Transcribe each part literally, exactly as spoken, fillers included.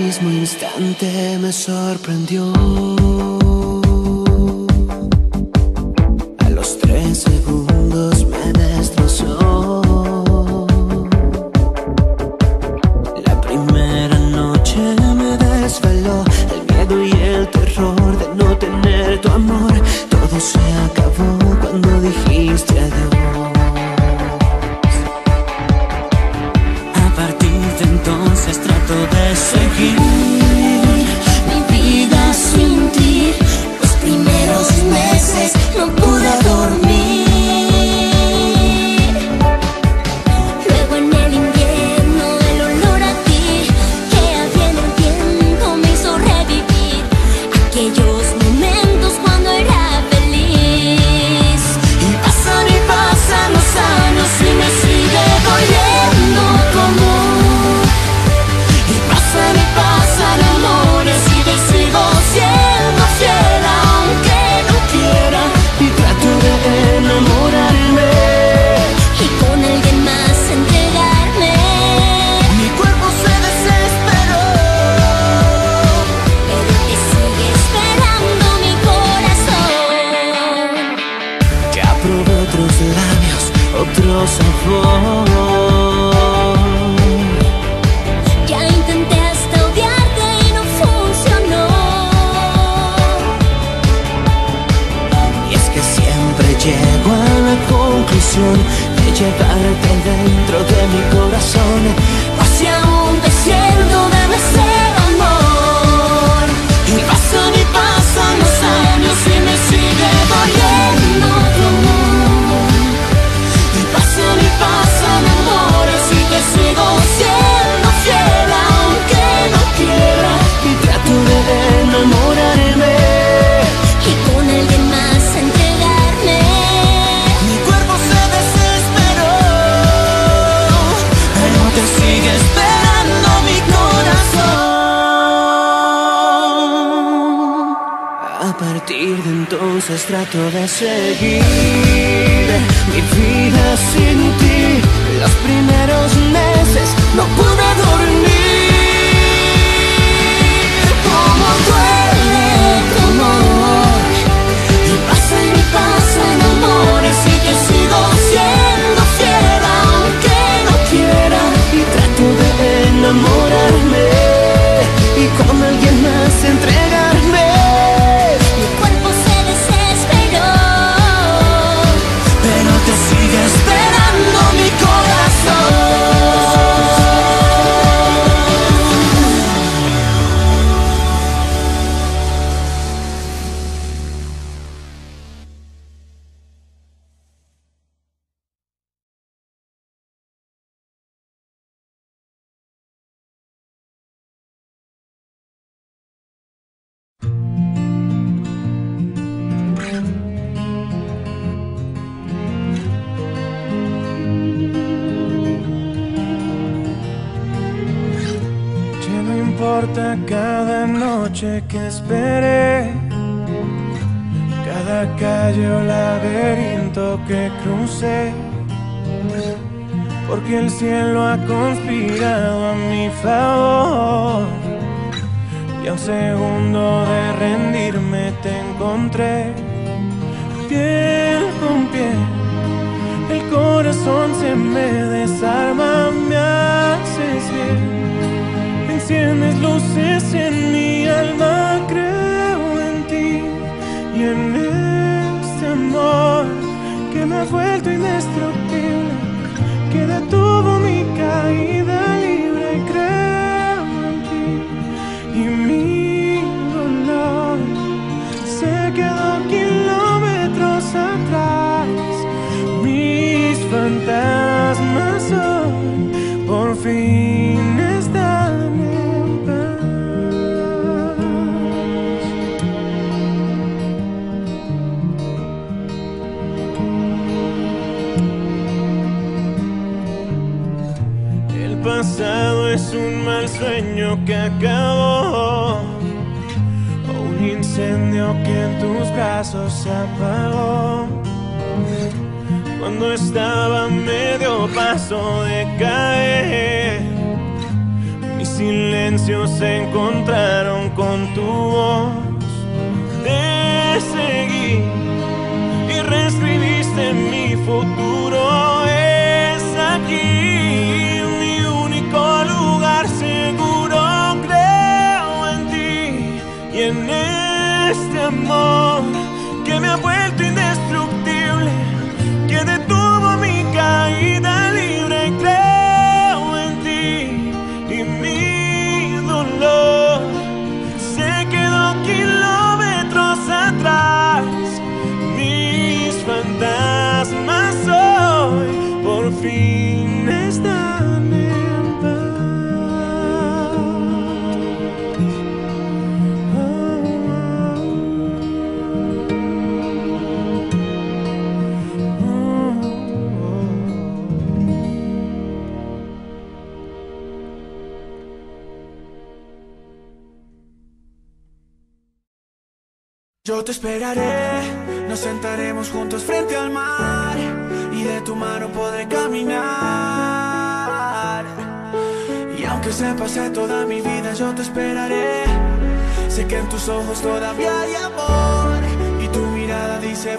mismo instante me sorprendió. A los tres segundos me destrozó. La primera noche me desveló el miedo y el terror de no tener tu amor. Todo se acabó cuando dijiste adiós. A partir de entonces trato de seguir mi vida sin ti. Los primeros meses no pude dormir. Luego en el invierno el olor a ti que había en el tiempo me hizo revivir aquellos momentos cuando era feliz. y pasan y pasan los años y me sigue doliendo tu amor. Y pasan y pasan amores y te sigo siendo fiel aunque no quiera. Y trato de enamorarme Y con alguien más entregarme. mi cuerpo se desesperó. Pero te sigue esperando mi corazón. Ya probé otros labios, otro sabor. Ya intenté hasta odiarte y no funcionó. Y es que siempre llego a la conclusión de llevarte dentro de mi corazón. Pues si aún te siento debe ser amor. Y pasan y pasan los años y me sigue doliendo tu amor. Y pasan y pasan amores y te sigo siendo fiel aunque no quiera. Y trato de enamorarme. Y con alguien más entregarme. Mi cuerpo se desesperó, pero te sigue esperando mi corazón. A partir de entonces trato de seguir mi vida sin ti. Los primeros meses no pude dormir. Como duele tu amor. Y pasan y pasan amores y te sigo siendo fiel aunque no quiera. Y trato de enamorarme y con alguien más entregarme. Mi cuerpo se desesperó. Pero te sigue esperando mi corazón. Ya no importa cada noche que esperé, cada calle o laberinto que crucé, porque el cielo ha conspirado a mi favor. Y a un segundo de rendirme te encontré, piel con piel. El corazón se me desarma, me haces bien. Enciendes luces en mi alma, creo en ti y en este amor que me ha vuelto indestructible, que detuvo mi caída libre. Y creo en ti y mi dolor se quedó kilómetros atrás. Mis fantasmas hoy por fin están en paz. El pasado es un mal sueño que acabó, o un incendio que en tus brazos se apagó. Cuando estaba a medio paso de caer, mis silencios se encontraron con tu voz. Te seguí y reescribiste mi futuro. Es aquí mi único lugar seguro. Creo en ti y en este amor que me ha vuelto indestructible, que detuvo mi caída libre. Creo en ti y mi dolor se quedó kilómetros atrás. Mis fantasmas hoy por fin están en paz. Oh, oh, oh. Yo te esperaré, nos sentaremos juntos frente al mar y de tu mano podré caminar. Y aunque se pase toda mi vida, yo te esperaré. Sé que en tus ojos todavía hay amor y tu mirada dice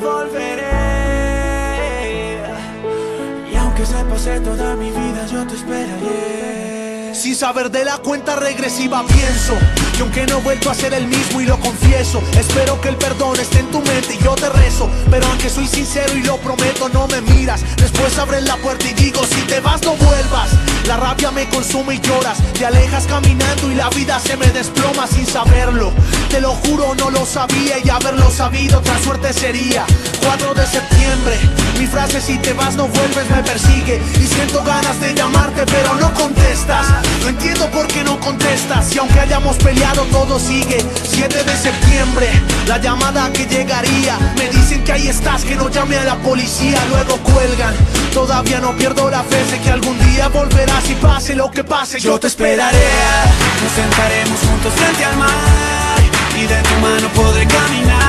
volveré. Y aunque se pase toda mi vida, yo te esperaré. Sin saber de la cuenta regresiva pienso que aunque no he vuelto a ser el mismo y lo confieso, espero que el perdón esté en tu mente y yo te rezo. Pero aunque soy sincero y lo prometo, no me miras. Después abres la puerta y digo, si te vas no vuelvas. La rabia me consume y lloras, te alejas caminando y la vida se me desploma sin saberlo. Te lo juro, no lo sabía y haberlo sabido otra suerte sería. Cuatro de septiembre, mi frase si te vas no vuelves me persigue. Y siento ganas de llamarte pero no contestas. No entiendo por qué no contestas y aunque hayamos peleado todo sigue. Siete de septiembre, la llamada que llegaría. Me dicen que ahí estás, que no llame a la policía. Luego cuelgan, todavía no pierdo la fe. Sé que algún día volverás y pase lo que pase, yo te esperaré. Nos sentaremos juntos frente al mar y de tu mano podré caminar.